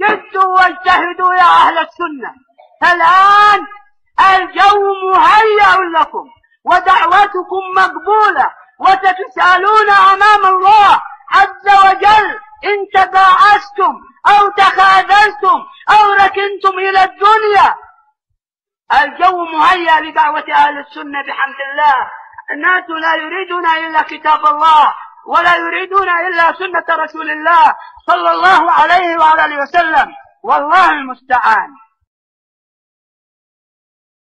جدوا واجتهدوا يا أهل السنة. الآن الجو مهيأ لكم ودعوتكم مقبولة، وستسألون أمام الله عز وجل إن تباعستم أو تخاذلتم أو ركنتم إلى الدنيا. الجو مهيأ لدعوة أهل السنة بحمد الله. الناس لا يريدون إلا كتاب الله، ولا يريدون إلا سنة رسول الله صلى الله عليه وعلى آله وسلم، والله المستعان.